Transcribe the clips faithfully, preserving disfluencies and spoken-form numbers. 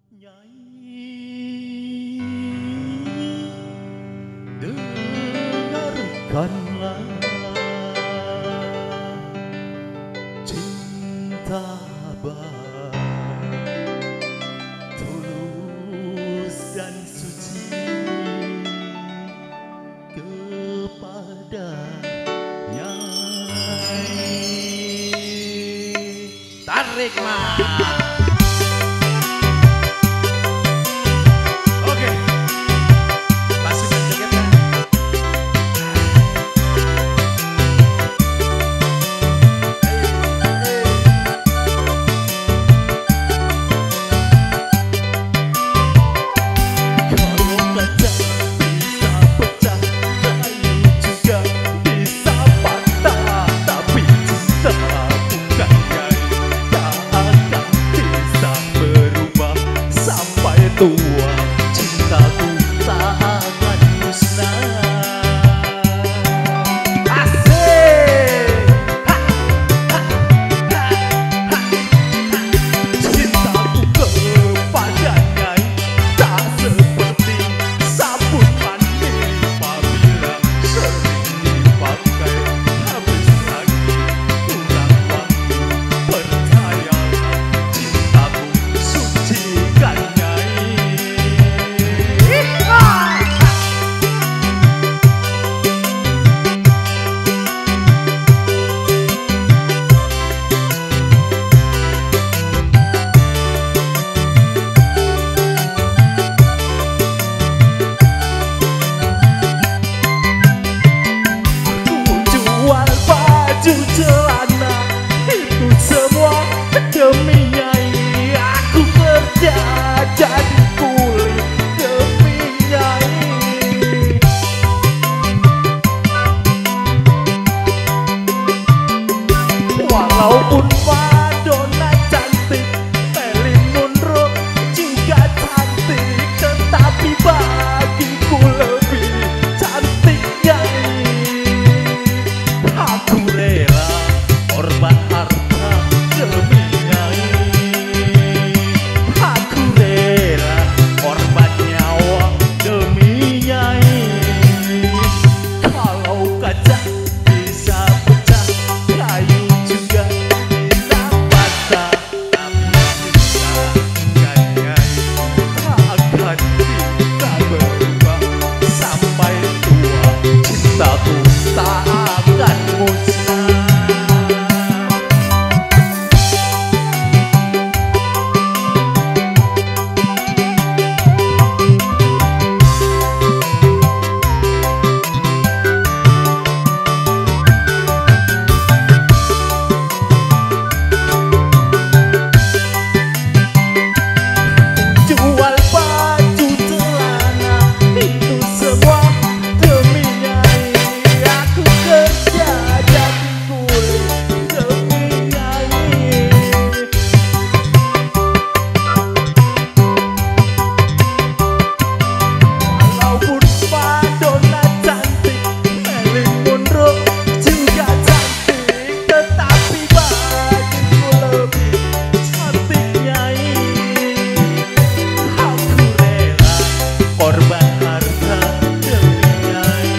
Nyai, dengarkanlah cinta tulus dan suci kepada Nyai. Tarik mas. Tua cintaku tak akan musnah. Asik, ha, ha, ha, ha, ha. Cintaku kepada Nyai tak seperti sabun mandi, apabila sering dipakai habis lagi kurang wangi. Percayalah cintaku suci kan Nyai. Baju celana itu semua demi Nyai. Aku kerja jadi kuli demi Nyai. Walaupun Madonna cantik, Marilyn Monroe juga cantik, tetapi bagiku lebih cantik Nyai. Aku rela korban harta demi Nyai. Aku rela korban nyawa demi Nyai. Kalau kaca bisa pecah, kayu juga bisa patah, tapi cinta kan Nyai akan kita berubah sampai tua. Cintaku tak akan musnah. Jual baju celana itu semua demi Nyai. Aku kerja jadi kuli demi Nyai. Walaupun Madonna cantik, Marilyn Monroe juga cantik, tetapi bagiku lebih cantik Nyai. Aku rela korban harta demi Nyai.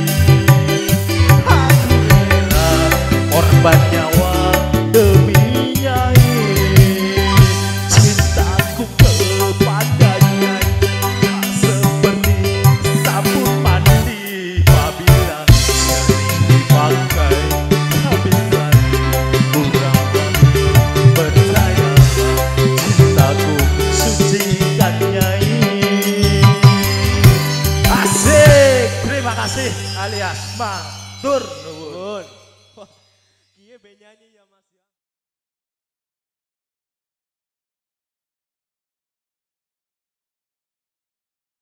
Aku rela korban nyawa demi Nyai. Cintaku kepada Nyai tak seperti sabun mandi, apabila sering dipakai habis lagi kurang wangi. Percayalah cintaku suci kan Nyai. Asik, terima kasih alias Mang Dur Nuwun. Kiye be nyanyi ya Mas.